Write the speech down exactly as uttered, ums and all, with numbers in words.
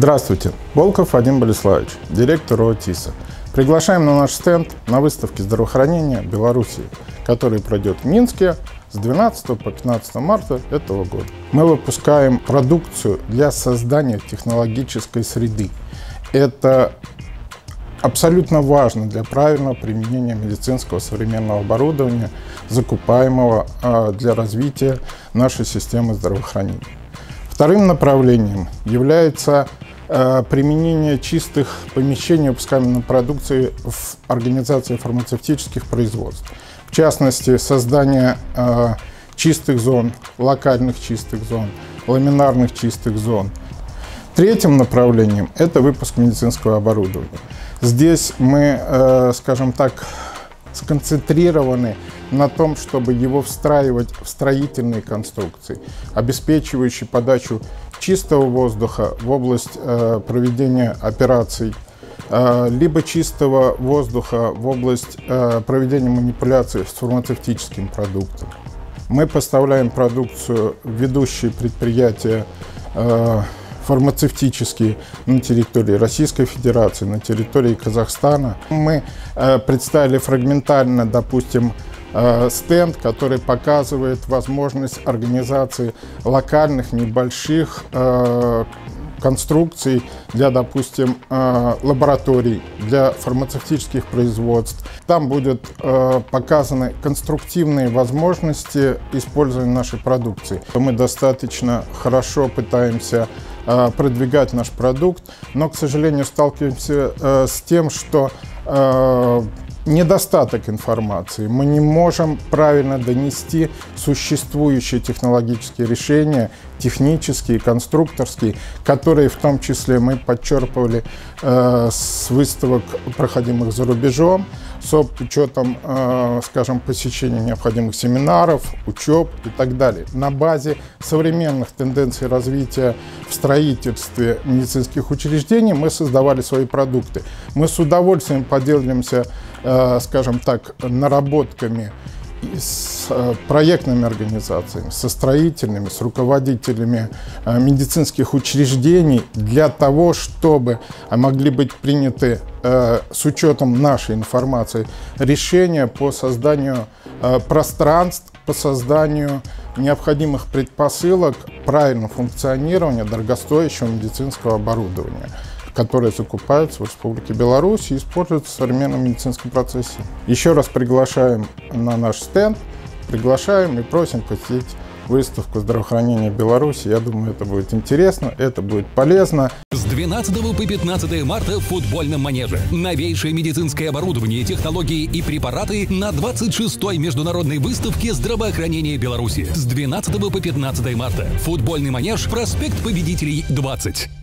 Здравствуйте, Волков Вадим Болеславович, директор ООО «ТИСА». Приглашаем на наш стенд на выставке здравоохранения Беларуси, который пройдет в Минске с двенадцатого по пятнадцатое марта этого года. Мы выпускаем продукцию для создания технологической среды. Это абсолютно важно для правильного применения медицинского современного оборудования, закупаемого для развития нашей системы здравоохранения. Вторым направлением является э, применение чистых помещений выпускаемой продукции в организации фармацевтических производств. В частности, создание э, чистых зон, локальных чистых зон, ламинарных чистых зон. Третьим направлением – это выпуск медицинского оборудования. Здесь мы, э, скажем так, сконцентрированы на том, чтобы его встраивать в строительные конструкции, обеспечивающие подачу чистого воздуха в область э, проведения операций, э, либо чистого воздуха в область э, проведения манипуляций с фармацевтическим продуктом. Мы поставляем продукцию в ведущие предприятия э, фармацевтические на территории Российской Федерации, на территории Казахстана. Мы э, представили фрагментально, допустим, э, стенд, который показывает возможность организации локальных небольших э, конструкций для, допустим, э, лабораторий, для фармацевтических производств. Там будут э, показаны конструктивные возможности использования нашей продукции. Мы достаточно хорошо пытаемся продвигать наш продукт, но, к сожалению, сталкиваемся э, с тем, что э, недостаток информации. Мы не можем правильно донести существующие технологические решения, технические, конструкторские, которые в том числе мы подчерпывали э, с выставок, проходимых за рубежом, с учетом, э, скажем, посещения необходимых семинаров, учеб и так далее. На базе современных тенденций развития в строительстве медицинских учреждений мы создавали свои продукты. Мы с удовольствием поделимся, э, скажем так, наработками с проектными организациями, со строительными, с руководителями медицинских учреждений для того, чтобы могли быть приняты с учетом нашей информации решения по созданию пространств, по созданию необходимых предпосылок правильного функционирования дорогостоящего медицинского оборудования, которые закупаются в Республике Беларусь и используются в современном медицинском процессе. Еще раз приглашаем на наш стенд, приглашаем и просим посетить выставку здравоохранения Беларуси. Я думаю, это будет интересно, это будет полезно. С двенадцатого по пятнадцатое марта в футбольном манеже. Новейшее медицинское оборудование, технологии и препараты на двадцать шестой международной выставке здравоохранения Беларуси. С двенадцатого по пятнадцатое марта. Футбольный манеж, проспект Победителей, двадцать.